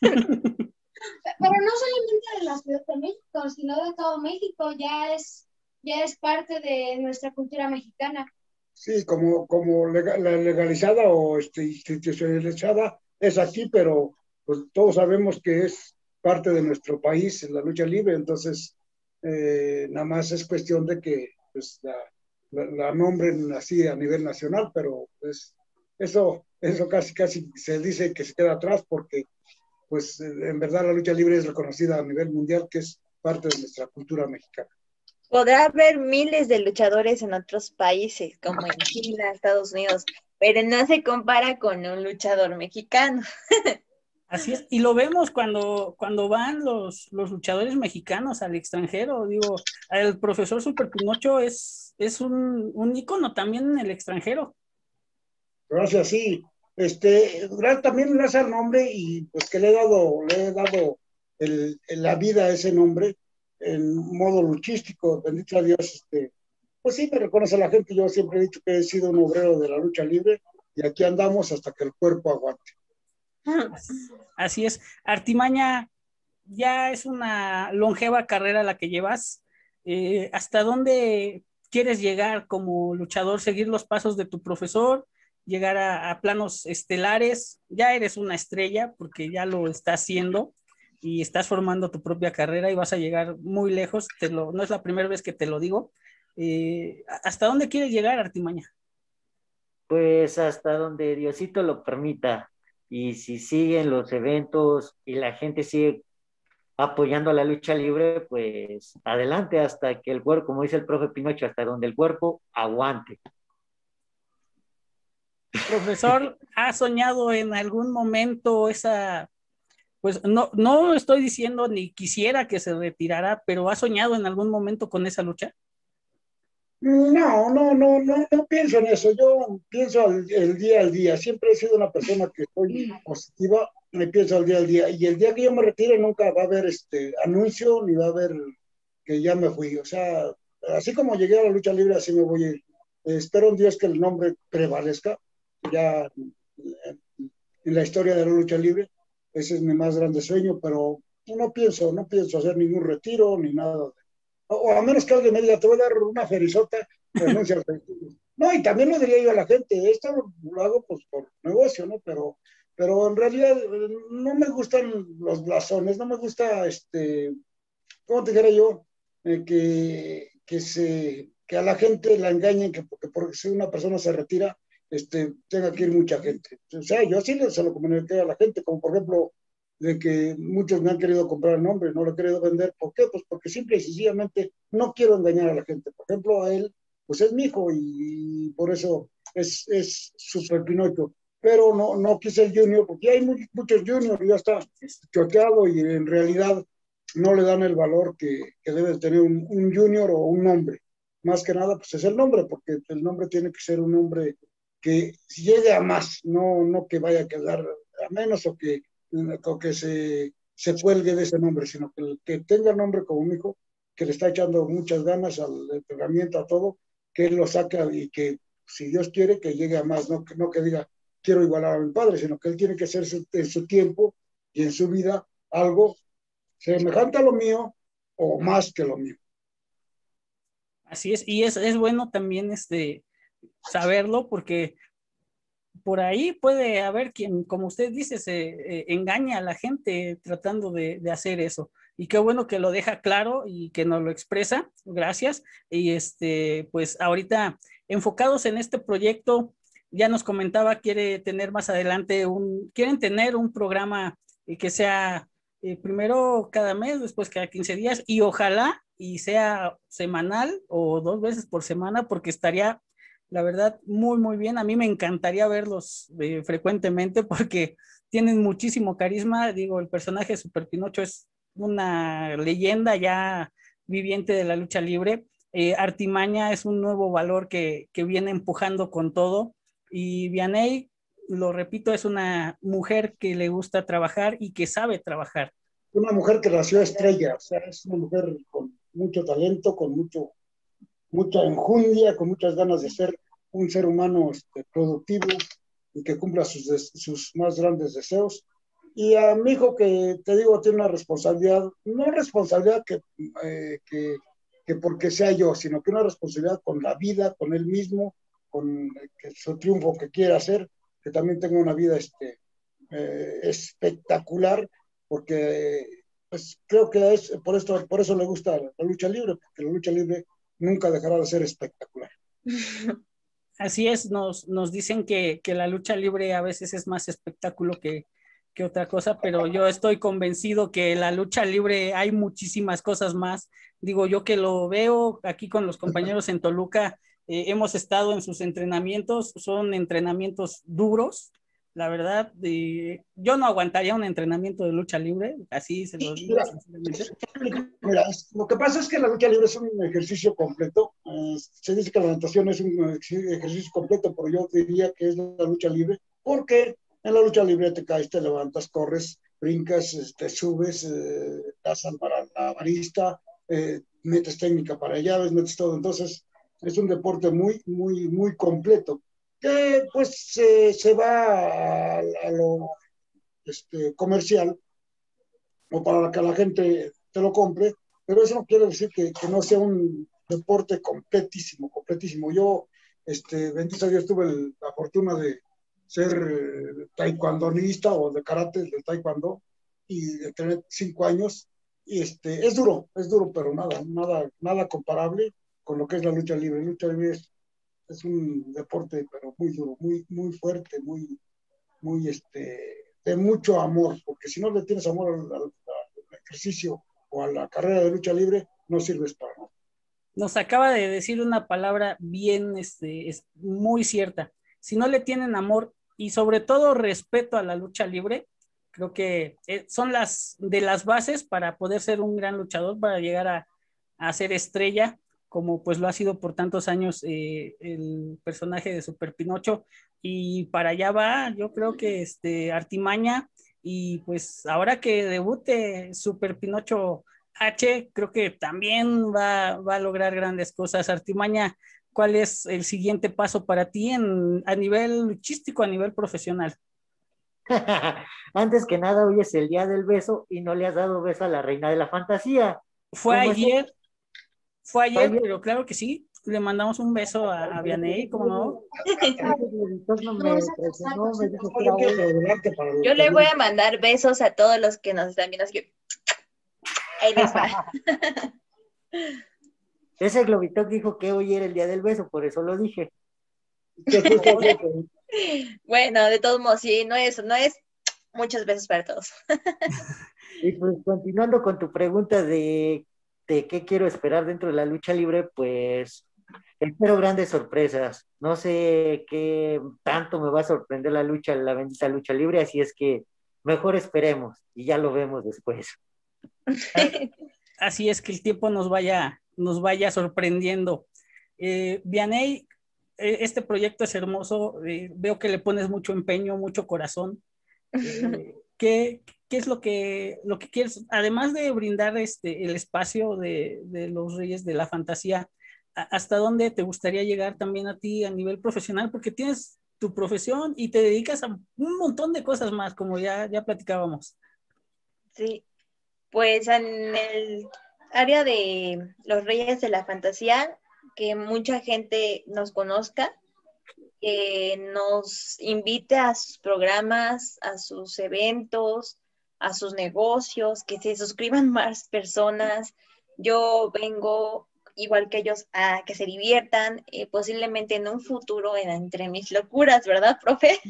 Pero no solamente de la Ciudad de México, sino de todo México, ya es, ya es parte de nuestra cultura mexicana. Sí, como, como legal, legalizada o este, institucionalizada es aquí, pero pues todos sabemos que es parte de nuestro país, la lucha libre, entonces eh, nada más es cuestión de que pues, la, la, la nombren así a nivel nacional, pero pues eso, eso casi, casi se dice que se queda atrás porque pues en verdad la lucha libre es reconocida a nivel mundial, que es parte de nuestra cultura mexicana. Podrá haber miles de luchadores en otros países, como en China, Estados Unidos, pero no se compara con un luchador mexicano. Así es, y lo vemos cuando, cuando van los, los luchadores mexicanos al extranjero. Digo, el profesor Super Pinocho es, es un, un ícono también en el extranjero. Gracias, sí. Este, también le hace el nombre y pues que le he dado, le he dado el, el, la vida a ese nombre, en modo luchístico, bendito a Dios, este, pues sí, me reconoce la gente. Yo siempre he dicho que he sido un obrero de la lucha libre y aquí andamos hasta que el cuerpo aguante. Así es. Artimaña, ya es una longeva carrera la que llevas. Eh, ¿hasta dónde quieres llegar como luchador? ¿Seguir los pasos de tu profesor? ¿Llegar a, a planos estelares? Ya eres una estrella porque ya lo estás haciendo y estás formando tu propia carrera y vas a llegar muy lejos. Te lo, no es la primera vez que te lo digo. Eh, ¿hasta dónde quieres llegar, Artimaña? Pues hasta donde Diosito lo permita. Y si siguen los eventos y la gente sigue apoyando a la lucha libre, pues adelante hasta que el cuerpo, como dice el profe Pinocho, hasta donde el cuerpo aguante. Profesor, ¿ha soñado en algún momento esa, pues no, no estoy diciendo ni quisiera que se retirara, pero ha soñado en algún momento con esa lucha? No, no, no, no, no pienso en eso. Yo pienso al, el día al día. Siempre he sido una persona que soy positiva, me pienso al día al día. Y el día que yo me retire nunca va a haber este anuncio ni va a haber que ya me fui. O sea, así como llegué a la lucha libre, así me voy a ir. Eh, espero en Dios que el nombre prevalezca ya en, en la historia de la lucha libre. Ese es mi más grande sueño, pero no pienso, no pienso hacer ningún retiro ni nada. O a menos que alguien me diga, te voy a dar una ferizota, renuncia al retiro. No, y también lo diría yo a la gente, esto lo, lo hago pues por negocio, ¿no? Pero, pero en realidad no me gustan los blasones, no me gusta, este, ¿cómo te dijera yo? Eh, que, que, se, que a la gente la engañen, que porque, porque si una persona se retira, este, tenga que ir mucha gente. O sea, yo sí se lo comuniqué a la gente, como por ejemplo, de que muchos me han querido comprar el nombre, no lo he querido vender. ¿Por qué? Pues porque simple y sencillamente no quiero engañar a la gente. Por ejemplo, a él, pues es mi hijo y, y por eso es, es Super Pinocho. Pero no, no quise el Junior, porque hay muy, muchos Junior y ya está choteado y en realidad no le dan el valor que, que debe tener un, un Junior o un nombre. Más que nada, pues es el nombre, porque el nombre tiene que ser un nombre que llegue a más, no, no que vaya a quedar a menos o que o que se, se cuelgue de ese nombre, sino que, que tenga el nombre como un hijo, que le está echando muchas ganas al entrenamiento, a todo, que él lo saca y que, si Dios quiere, que llegue a más, no, no que diga, quiero igualar a mi padre, sino que él tiene que ser su, en su tiempo y en su vida algo semejante a lo mío o más que lo mío. Así es, y es, es bueno también este, saberlo porque por ahí puede haber quien, como usted dice, se eh, engaña a la gente tratando de, de hacer eso. Y qué bueno que lo deja claro y que nos lo expresa. Gracias. Y este, pues ahorita enfocados en este proyecto, ya nos comentaba, quiere tener más adelante un, quieren tener un programa eh, que sea eh, primero cada mes, después cada quince días y ojalá y sea semanal o dos veces por semana porque estaría la verdad, muy, muy bien. A mí me encantaría verlos eh, frecuentemente porque tienen muchísimo carisma. Digo, el personaje de Super Pinocho es una leyenda ya viviente de la lucha libre. Eh, Artimaña es un nuevo valor que, que viene empujando con todo. Y Vianey, lo repito, es una mujer que le gusta trabajar y que sabe trabajar. Una mujer que nació estrella, o sea, es una mujer con mucho talento, con mucho mucha enjundia, con muchas ganas de ser un ser humano este, productivo y que cumpla sus, sus más grandes deseos. Y a mi hijo que, te digo, tiene una responsabilidad, no responsabilidad que, eh, que, que porque sea yo, sino que una responsabilidad con la vida, con él mismo, con que su triunfo que quiera hacer, que también tenga una vida este, eh, espectacular, porque pues, creo que es, por, esto, por eso le gusta la lucha libre, porque la lucha libre nunca dejará de ser espectacular. Así es, nos, nos dicen que, que la lucha libre a veces es más espectáculo que, que otra cosa, pero yo estoy convencido que la lucha libre hay muchísimas cosas más. Digo, yo que lo veo aquí con los compañeros en Toluca, eh, hemos estado en sus entrenamientos, son entrenamientos duros, la verdad, eh, yo no aguantaría un entrenamiento de lucha libre, así se lo digo. Mira, mira, lo que pasa es que la lucha libre es un ejercicio completo. Eh, se dice que la natación es un ejercicio completo, pero yo diría que es la lucha libre, porque en la lucha libre te caes, te levantas, corres, brincas, te subes, eh, das al la barista, eh, metes técnica para llaves, metes todo, entonces es un deporte muy, muy, muy completo, que pues eh, se va a, a lo este, comercial, o para que la gente te lo compre, pero eso no quiere decir que, que no sea un deporte completísimo, completísimo. Yo, este, bendito Dios, tuve el, la fortuna de ser eh, taekwondonista o de karate, de taekwondo, y de tener cinco años, y este, es duro, es duro, pero nada, nada, nada comparable con lo que es la lucha libre. La lucha libre es, es un deporte, pero muy duro, muy, muy fuerte, muy, muy, este, de mucho amor, porque si no le tienes amor al, al, al ejercicio o a la carrera de lucha libre, no sirves para nada. Nos acaba de decir una palabra bien, este, es muy cierta. Si no le tienen amor y sobre todo respeto a la lucha libre, creo que son las de las bases para poder ser un gran luchador, para llegar a, a ser estrella, como pues lo ha sido por tantos años eh, el personaje de Super Pinocho, y para allá va, yo creo que este Artimaña, y pues ahora que debute Super Pinocho H, creo que también va, va a lograr grandes cosas. Artimaña, ¿cuál es el siguiente paso para ti en, a nivel luchístico, a nivel profesional? Antes que nada, hoy es el día del beso y no le has dado beso a la reina de la fantasía. Fue ayer, es? fue ayer, ayer, pero claro que sí. Le mandamos un beso a, a Vianey, ¿cómo no? no me, no me dijo que era Yo le voy a mandar besos a todos los que nos están viendo. Así que ahí les va. Ese Globitoc dijo que hoy era el día del beso, por eso lo dije. Bueno, de todos modos, sí, no es, no es muchos besos para todos. Y pues continuando con tu pregunta de, de qué quiero esperar dentro de la lucha libre, pues espero grandes sorpresas. No sé qué tanto me va a sorprender la lucha, la bendita lucha libre, así es que mejor esperemos y ya lo vemos después. Así es, que el tiempo nos vaya, nos vaya sorprendiendo. Eh, Vianey, este proyecto es hermoso, eh, veo que le pones mucho empeño, mucho corazón. Eh, ¿qué, ¿Qué es lo que, lo que quieres, además de brindar este, el espacio de, de los Reyes de la Fantasía, hasta dónde te gustaría llegar también a ti a nivel profesional? Porque tienes tu profesión y te dedicas a un montón de cosas más, como ya, ya platicábamos. Sí, pues en el área de los Reyes de la Fantasía, que mucha gente nos conozca, que nos invite a sus programas, a sus eventos, a sus negocios, que se suscriban más personas. Yo vengo, igual que ellos, a que se diviertan, eh, posiblemente en un futuro, en, entre mis locuras, ¿verdad, profe?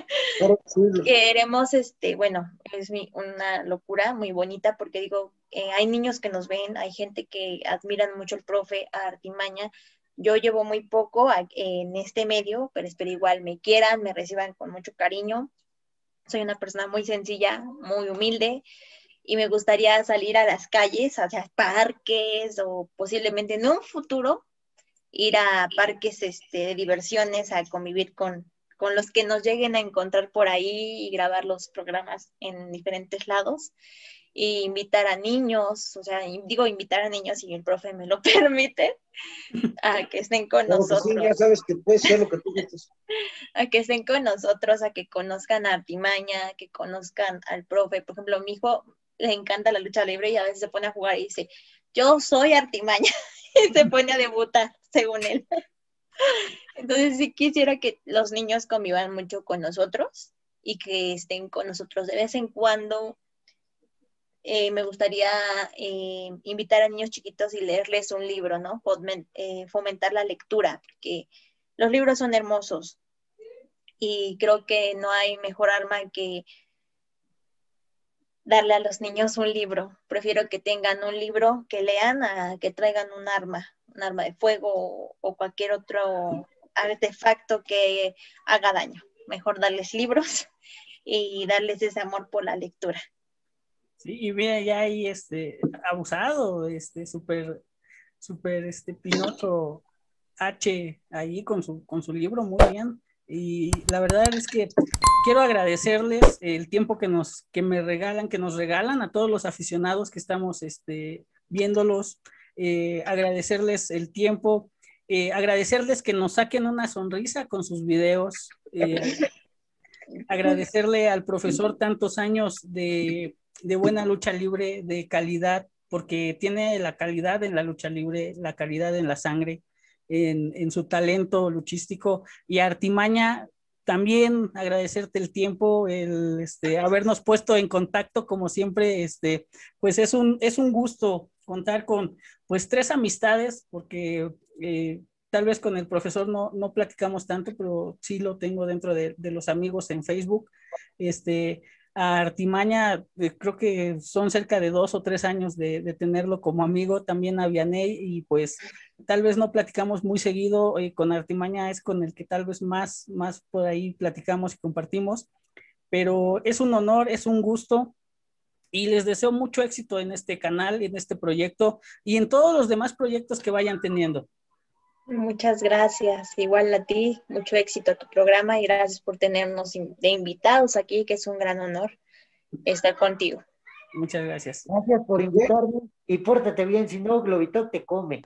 Queremos, este, bueno, es mi, una locura muy bonita, porque digo, eh, hay niños que nos ven, hay gente que admiran mucho al profe, a Artimaña. Yo llevo muy poco a, en este medio, pero espero igual me quieran, me reciban con mucho cariño. Soy una persona muy sencilla, muy humilde, y me gustaría salir a las calles, hacia parques, o posiblemente en un futuro ir a parques este, de diversiones, a convivir con, con los que nos lleguen a encontrar por ahí y grabar los programas en diferentes lados. Y invitar a niños, o sea, digo invitar a niños si el profe me lo permite, a que estén con claro nosotros. Sí, ya sabes que puede ser lo que tú gustes. A que estén con nosotros, a que conozcan a Artimaña, que conozcan al profe. Por ejemplo, a mi hijo le encanta la lucha libre y a veces se pone a jugar y dice, yo soy Artimaña, y se pone a debutar, según él. Entonces sí quisiera que los niños convivan mucho con nosotros y que estén con nosotros de vez en cuando. Eh, me gustaría eh, invitar a niños chiquitos y leerles un libro, ¿no? Foment, eh, fomentar la lectura, porque los libros son hermosos y creo que no hay mejor arma que darle a los niños un libro. Prefiero que tengan un libro que lean a que traigan un arma, un arma de fuego o, o cualquier otro artefacto que haga daño. Mejor darles libros y darles ese amor por la lectura. Sí, y mira, ya ahí este, abusado, este, súper, súper, este, Pinocho H ahí con su, con su libro, muy bien. Y la verdad es que quiero agradecerles el tiempo que nos, que me regalan, que nos regalan a todos los aficionados que estamos, este, viéndolos, eh, agradecerles el tiempo, eh, agradecerles que nos saquen una sonrisa con sus videos, eh, agradecerle al profesor tantos años de, de buena lucha libre, de calidad, porque tiene la calidad en la lucha libre, la calidad en la sangre, en, en su talento luchístico, y a Artimaña también agradecerte el tiempo, el este, habernos puesto en contacto, como siempre, este, pues es un, es un gusto contar con pues tres amistades, porque eh, tal vez con el profesor no, no platicamos tanto, pero sí lo tengo dentro de, de los amigos en Facebook. Este, a Artimaña, eh, creo que son cerca de dos o tres años de, de tenerlo como amigo, también a Vianey, y pues tal vez no platicamos muy seguido, eh, con Artimaña es con el que tal vez más, más por ahí platicamos y compartimos, pero es un honor, es un gusto, y les deseo mucho éxito en este canal, en este proyecto, y en todos los demás proyectos que vayan teniendo. Muchas gracias, igual a ti, mucho éxito a tu programa y gracias por tenernos de invitados aquí, que es un gran honor estar contigo. Muchas gracias. Gracias por invitarme y pórtate bien, si no, Globito te come.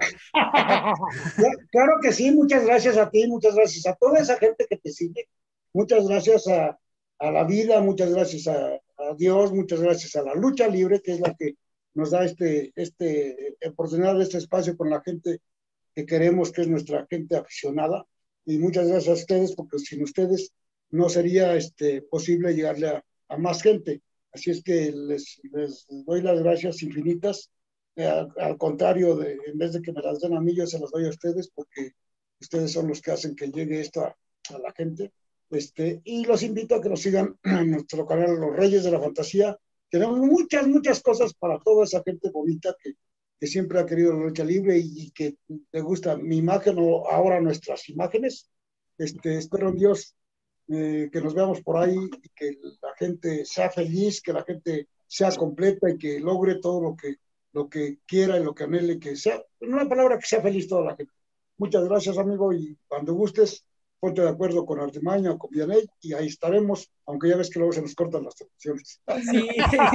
Claro que sí, muchas gracias a ti, muchas gracias a toda esa gente que te sigue, muchas gracias a, a la vida, muchas gracias a, a Dios, muchas gracias a la lucha libre, que es la que nos da este, este oportunidad de este espacio con la gente que queremos, que es nuestra gente aficionada, y muchas gracias a ustedes, porque sin ustedes no sería este, posible llegarle a, a más gente, así es que les, les doy las gracias infinitas, eh, al, al contrario, de, en vez de que me las den a mí, yo se las doy a ustedes, porque ustedes son los que hacen que llegue esto a, a la gente, este, y los invito a que nos sigan en nuestro canal Los Reyes de la Fantasía. Tenemos muchas, muchas cosas para toda esa gente bonita que que siempre ha querido la lucha libre y, y que le gusta mi imagen o ahora nuestras imágenes. Este, espero en Dios eh, que nos veamos por ahí y que la gente sea feliz, que la gente sea completa y que logre todo lo que, lo que quiera y lo que anhele, que sea, en una palabra, que sea feliz toda la gente. Muchas gracias, amigo, y cuando gustes, ponte de acuerdo con Artimaña o con Vianey y ahí estaremos, aunque ya ves que luego se nos cortan las transmisiones. Sí.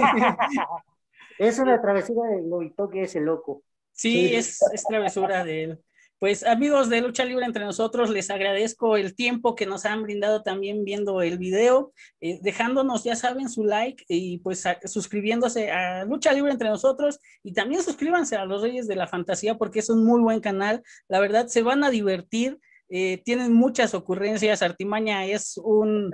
Es una travesura de Globito, que es el loco. Sí, sí. Es, es travesura de él. Pues amigos de Lucha Libre Entre Nosotros, les agradezco el tiempo que nos han brindado también viendo el video, eh, dejándonos, ya saben, su like y pues a, suscribiéndose a Lucha Libre Entre Nosotros, y también suscríbanse a Los Reyes de la Fantasía, porque es un muy buen canal, la verdad se van a divertir, eh, tienen muchas ocurrencias. Artimaña es un...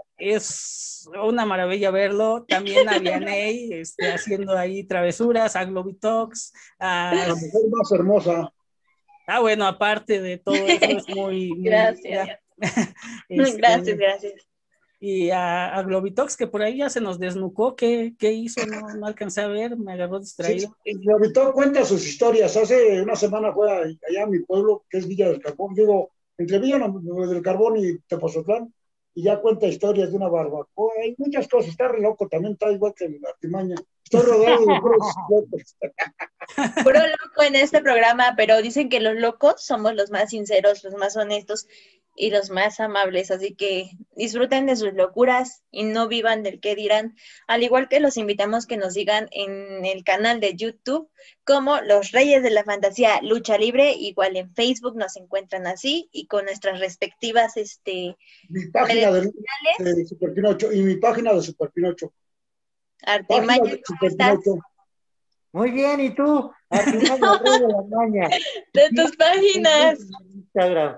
es una maravilla verlo, también a Vianey este, haciendo ahí travesuras, a Globitox, a la mujer más hermosa. Ah, bueno, aparte de todo eso es muy... muy gracias. este, gracias, gracias. Y a, a Globitox, que por ahí ya se nos desnucó, ¿qué, qué hizo? No, no alcancé a ver, me agarró distraído. Sí, Globitox cuenta sus historias. Hace una semana fue allá a mi pueblo, que es Villa del Carbón, digo, entre Villa del Carbón y Tepozotlán, y ya cuenta historias de una barbacoa, hay muchas cosas, está re loco, también está igual que en Artimaña, estoy rodeado de puros locos. Puro loco en este programa, pero dicen que los locos somos los más sinceros, los más honestos y los más amables, así que disfruten de sus locuras y no vivan del qué dirán, al igual que los invitamos que nos sigan en el canal de YouTube como Los Reyes de la Fantasía Lucha Libre, igual en Facebook nos encuentran así y con nuestras respectivas este mi página de, de Super Pinocho y mi página de Super Pinocho. Artimaña, ¿cómo estás? Muy bien, ¿y tú? Artimaña, Rey de la Maña. De tus páginas. Instagram.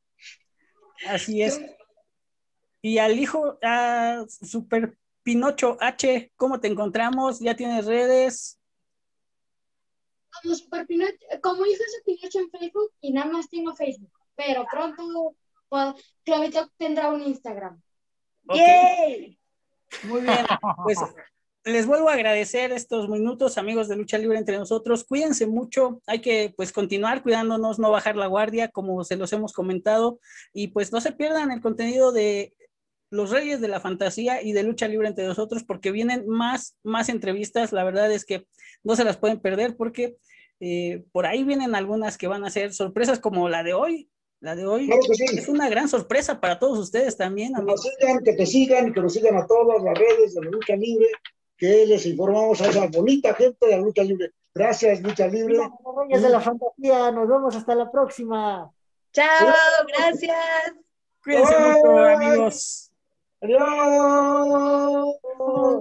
Así es. Y al hijo, a Super Pinocho H, ¿cómo te encontramos? ¿Ya tienes redes? Como Super Pinocho, como hijo de Pinocho en Facebook, y nada más tengo Facebook, pero pronto pues, Globito tendrá un Instagram. Okay. ¡Yay! Muy bien, pues les vuelvo a agradecer estos minutos, amigos de Lucha Libre Entre Nosotros. Cuídense mucho, hay que pues continuar cuidándonos, no bajar la guardia, como se los hemos comentado, y pues no se pierdan el contenido de Los Reyes de la Fantasía y de Lucha Libre Entre Nosotros, porque vienen más, más entrevistas. La verdad es que no se las pueden perder, porque eh, por ahí vienen algunas que van a ser sorpresas, como la de hoy. La de hoy claro que sí. Es una gran sorpresa para todos ustedes también. Que nos sigan, que te sigan, que nos sigan a todas las redes de la Lucha Libre, que les informamos a esa bonita gente de la Lucha Libre. Gracias, Lucha Libre. Viva los Reyes de la Fantasía, nos vemos hasta la próxima. Chao, gracias. Cuídense mucho, amigos. Adiós.